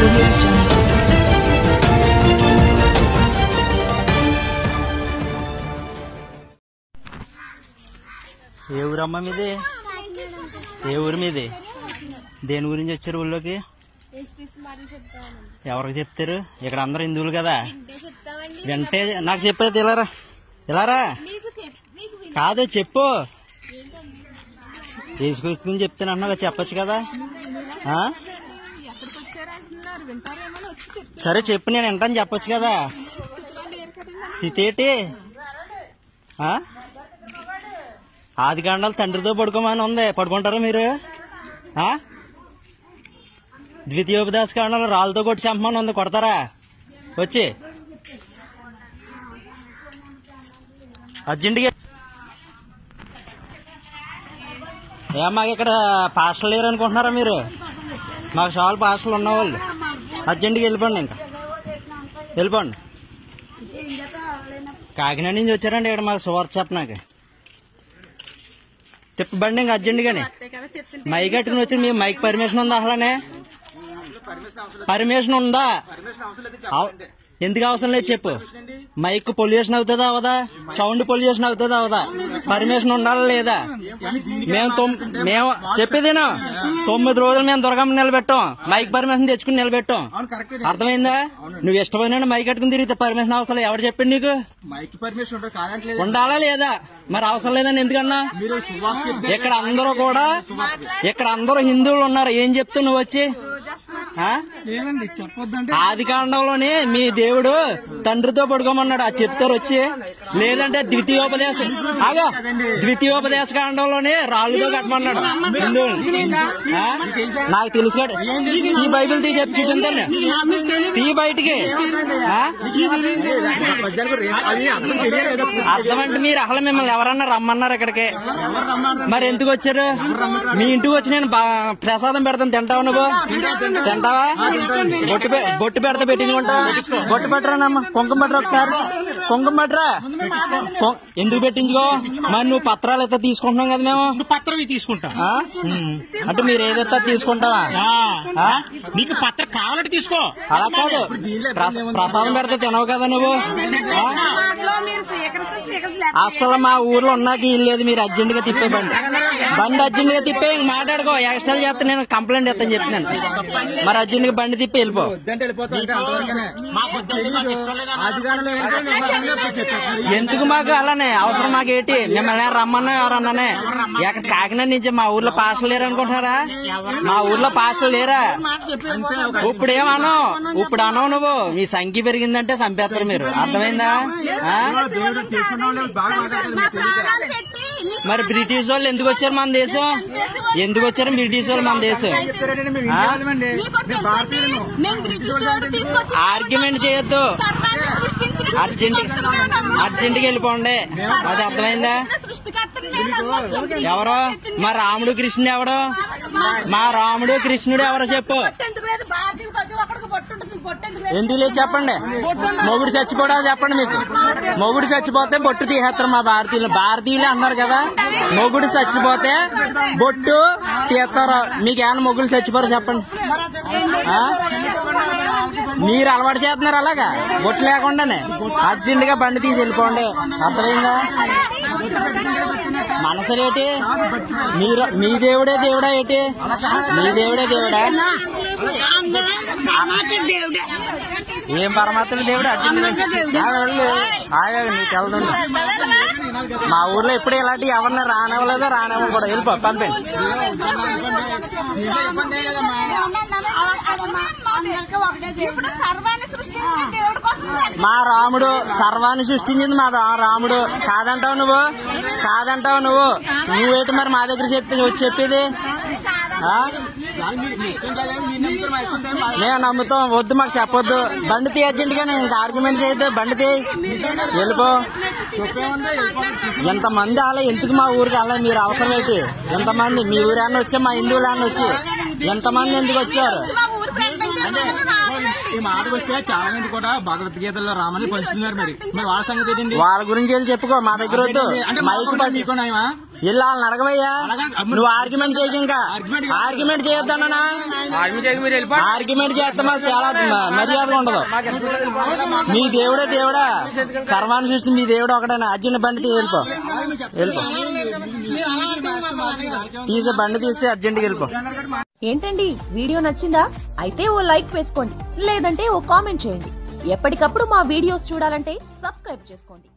ఏ ఊరమ్మా మీది? ఏ ఊరు మీది? దేని గురించి వచ్చారు ఊళ్ళోకి? ఎవరికి చెప్తారు? ఇక్కడ అందరు హిందువులు కదా. వెంటే నాకు చెప్పేది ఇలారా, ఇలారా కాదు చెప్పు. వేసుకొచ్చుకుని చెప్తానన్నా చెప్పచ్చు కదా. సరే చెప్పు, నేను వింటాను చెప్పచ్చు కదా. స్థితి ఏంటి? ఆదికాండాలు తండ్రితో పడుకోమని ఉంది, పడుకుంటారా మీరు? ద్వితీయోపదేశ కాండాలు రాళ్ళతో కొట్టి చంపమని ఉంది, కొడతారా వచ్చి? అర్జెంటుగా మాకు ఇక్కడ పాస్టర్లు లేరు అనుకుంటున్నారా మీరు? మాకు చాలా పాస్టర్లు ఉన్నవాళ్ళు. అర్జెంటుగా వెళ్ళిపోండి, ఇంకా వెళ్ళిపోండి. కాకినాడ నుంచి వచ్చారండి ఇక్కడ మాకు సువార్త చెప్పనాక. తిప్పబండి ఇంకా అర్జెంటుగానే. మైక్ కట్టుకుని వచ్చి మీ మైక్ పర్మిషన్ ఉందా? అసలనే పర్మిషన్ ఉందా? ఎందుకు అవసరం లేదు చెప్పు. మైక్ పొల్యూషన్ అవుతుందా అవదా? సౌండ్ పొల్యూషన్ అవుతుందా అవదా? పర్మిషన్ ఉండాలా లేదా? మేము చెప్పేదేనా? 9 రోజులు మేము దుర్గమ్మ నిలబెట్టాం, మైక్ పర్మిషన్ తెచ్చుకుని నిలబెట్టాం. అర్థమైందా? నువ్వు ఇష్టమైన మైక్ కట్టుకుని తిరిగితే పర్మిషన్ అవసరం. ఎవరు చెప్పండి నీకు? ఉండాలా లేదా? మరి అవసరం లేదని ఎందుకన్నా? ఇక్కడ అందరూ హిందువులు ఉన్నారు. ఏం చెప్తావు నువ్వు వచ్చి? ఆదికాండంలోనే మీ దేవుడు తండ్రితో పడుకోమన్నాడు, అది చెప్తారు వచ్చి. లేదంటే ద్వితీయోపదేశ కాండంలోనే రాళ్ళుతో కట్టమన్నాడు హిందువులు. నాకు తెలుసు. ఈ బైబిల్ తీసి చెప్పి చూపించాను, తీ బయటికి. అర్థమంటే మీరు అసలు మిమ్మల్ని ఎవరన్నా రమ్మన్నారు ఇక్కడికి? మరి ఎందుకు వచ్చారు? మీ ఇంటికి వచ్చి నేను ప్రసాదం పెడతాను, తింటావు నువ్వు? తింటావా? బొట్టు పెడతా పెట్టించుకుంటావా? బొట్టు పెట్టరానమ్మా, కుంకుమ పట్టరా ఒకసారి. కుంకుమ పట్టరా. ఎందుకు పెట్టించుకో? మరి నువ్వు పత్రాలు అయితే తీసుకుంటున్నాం కదా మేము. పత్రం తీసుకుంటా అంటే మీరు ఏదైతే తీసుకుంటావా? నీకు పత్రం కావాలంటే తీసుకో. అలా కాదు, ప్రసాదం పెడితే తినవు కదా నువ్వు. అసలు మా ఊర్లో ఉన్నాక ఇల్లేదు. మీరు అర్జెంట్ గా తిప్పే బండి అర్జెంట్ గా తిప్పే. మాట్లాడుకో, ఎక్స్ట్రా చేస్తే నేను కంప్లైంట్ చేస్తాను చెప్తున్నాను. మరి అర్జెంట్ గా బండి తిప్పి వెళ్ళిపో. ఎందుకు మాకు అలానే అవసరం? మాకేటి మిమ్మల్ని రమ్మన్నా ఎవరన్నానే? ఎక్కడ కాకినాడ నుంచి మా ఊర్లో పాస్టర్లు లేరు అనుకుంటున్నారా? మా ఊర్లో పాస్టర్లు లేరా? ఇప్పుడు అనవు నువ్వు. మీ సంఖ్య పెరిగిందంటే చంపేస్తారు మీరు. అర్థమైందా? మరి బ్రిటిష్ వాళ్ళు ఎందుకు వచ్చారు మన దేశం? ఎందుకు వచ్చారు బ్రిటిష్ వాళ్ళు మన దేశం? ఆర్గ్యుమెంట్ చేయొద్దు, అర్జెంట్గా వెళ్ళిపోండి. అది అర్థమైందా? ఎవరో మా రాముడు కృష్ణుడు ఎవడో? మా రాముడు కృష్ణుడు ఎవరో చెప్పు. ఎందుకు లేదు చెప్పండి. మొగుడు చచ్చిపోడా చెప్పండి. మీకు మొగుడు చచ్చిపోతే బొట్టు తీసేస్తారు మా భారతీయులు అన్నారు కదా. మొగుడు చచ్చిపోతే బొట్టు తీస్తారు. మీకు ఏమన్నా మొగుడు చచ్చిపోరు చెప్పండి. మీరు అలవాటు చేస్తున్నారు అలాగా బొట్టు లేకుండానే. అర్జెంట్ గా బండి తీసి వెళ్ళిపోండి. అర్థమైందా? మనసులేటి? మీ దేవుడే దేవుడా ఏంటి? మీ దేవుడే దేవుడా? ఏం పరమాత్మ దేవుడు? నీకు వెళ్తుంది. మా ఊర్లో ఎప్పుడు ఇలాంటి ఎవరిని రానివ్వలేదో రానివ్వను కూడా. వెళ్ళిపో, పంపండి. మా రాముడు సర్వాన్ని సృష్టించింది మా రాముడు. కాదంటావు నువ్వు, కాదంటావు నువ్వు. నువ్వేంటి మరి మా దగ్గర చెప్పేది? మేము నమ్ముతాం. వద్దు, మాకు చెప్పొద్దు. బండి తీ అర్జెంట్ గా. నేను ఆర్గ్యుమెంట్ చేయొద్దు. బండి తీ, వెళ్ళిపో. ఎంతమంది అలా ఎందుకు మా ఊరికి అలా? మీరు అవసరం ఏంటి? ఎంతమంది మీ ఊరన్నా వచ్చా, మా హిందువులన్నా వచ్చి ఎంతమంది ఎందుకు వచ్చారు? ఈ మాటకు వస్తే చాలా మంది కూడా భగవద్గీతలో రామని పంచుతున్నారు. మరి వాళ్ళ సంగతి ఏంటండి? వాళ్ళ గురించి వెళ్ళి చెప్పుకో, మా దగ్గర వద్దు. అంటే మైక్ ఇలా వాళ్ళని అడగవయ్యా. నువ్వు ఆర్గ్యుమెంట్ చేయకు, ఇంకా ఆర్గ్యుమెంట్ చేయొద్దన్నా. ఆర్గ్యుమెంట్ చేస్తే మాకు చాలా మర్యాదగా ఉండదు. మీ దేవుడే దేవుడా, సర్వాన్ని సృష్టి మీ దేవుడు ఒకటేనా. అర్జున్ బండి వెళ్ళిపో, వెళ్ళిపో, తీసే బండి తీసి అర్జెంట్కి వెళ్ళిపో. ఏంటండి వీడియో నచ్చిందా? అయితే ఓ లైక్ వేసుకోండి, లేదంటే ఓ కామెంట్ చేయండి. ఎప్పటికప్పుడు మా వీడియోస్ చూడాలంటే సబ్స్క్రైబ్ చేసుకోండి.